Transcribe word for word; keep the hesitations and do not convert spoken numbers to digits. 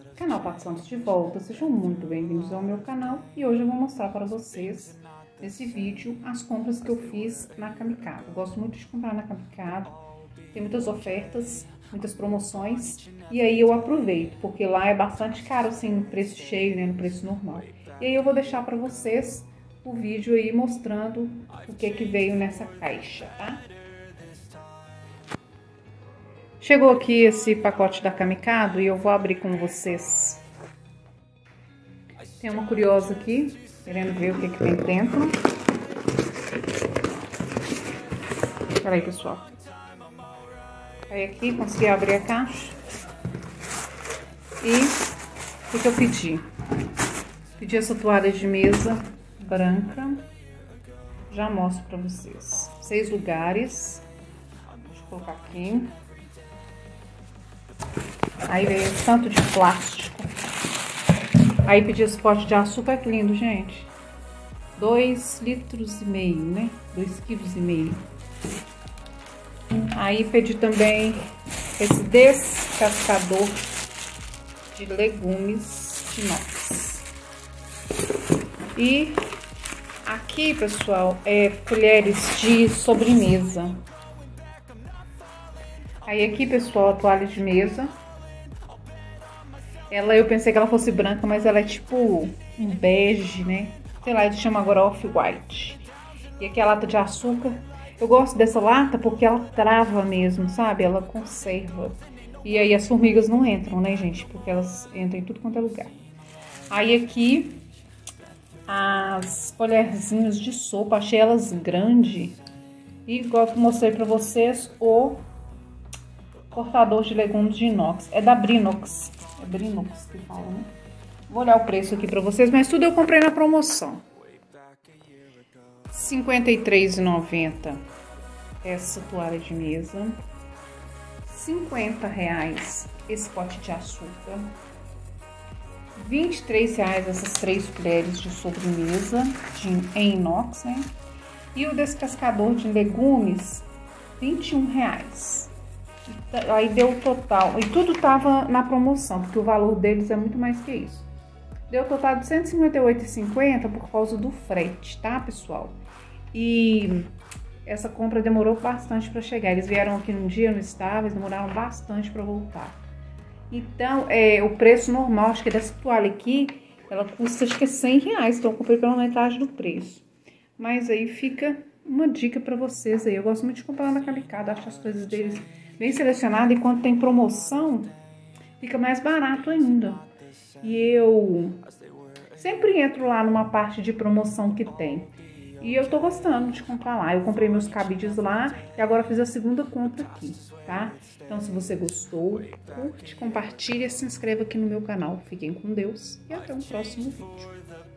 Canal Paty Santos de volta, sejam muito bem-vindos ao meu canal e hoje eu vou mostrar para vocês, nesse vídeo, as compras que eu fiz na Camicado. Eu gosto muito de comprar na Camicado, tem muitas ofertas, muitas promoções e aí eu aproveito, porque lá é bastante caro assim, no preço cheio, né, no preço normal. E aí eu vou deixar para vocês o vídeo aí mostrando o que que veio nessa caixa, tá? Chegou aqui esse pacote da Camicado e eu vou abrir com vocês. Tem uma curiosa aqui, querendo ver o que que tem dentro. Espera aí, pessoal. Aí aqui, consegui abrir a caixa. E o que que eu pedi? Pedi essa toalha de mesa branca. Já mostro pra vocês. Seis lugares. Deixa eu colocar aqui. Aí veio esse tanto de plástico. Aí pedi esse pote de açúcar, que lindo, gente. Dois litros e meio, né? Dois quilos e meio. Aí pedi também esse descascador de legumes de inox. E aqui, pessoal, é colheres de sobremesa. Aí aqui, pessoal, a toalha de mesa. Ela, eu pensei que ela fosse branca, mas ela é tipo um bege, né? Sei lá, eles chamam agora off-white. E aqui a lata de açúcar. Eu gosto dessa lata porque ela trava mesmo, sabe? Ela conserva. E aí as formigas não entram, né, gente? Porque elas entram em tudo quanto é lugar. Aí aqui, as colherzinhas de sopa. Achei elas grandes. E igual que eu mostrei pra vocês, o cortador de legumes de inox. É da Brinox. É Brinox que fala, né? Vou olhar o preço aqui pra vocês, mas tudo eu comprei na promoção. cinquenta e três reais e noventa centavos essa toalha de mesa. cinquenta reais esse pote de açúcar. vinte e três reais essas três colheres de sobremesa de, em inox, né? E o descascador de legumes, vinte e um reais. Aí deu o total, e tudo tava na promoção, porque o valor deles é muito mais que isso. Deu o total de cento e cinquenta e oito reais e cinquenta centavos por causa do frete, tá, pessoal? E essa compra demorou bastante para chegar. Eles vieram aqui num dia, não estava, eles demoraram bastante para voltar. Então, é, o preço normal, acho que dessa toalha aqui, ela custa acho que é cem reais, então eu comprei pela metade do preço. Mas aí fica uma dica para vocês aí. Eu gosto muito de comprar na Camicado, acho as coisas deles bem selecionadas e quando tem promoção, fica mais barato ainda. E eu sempre entro lá numa parte de promoção que tem. E eu tô gostando de comprar lá. Eu comprei meus cabides lá e agora fiz a segunda compra aqui, tá? Então, se você gostou, curte, compartilha, se inscreva aqui no meu canal. Fiquem com Deus e até um próximo vídeo.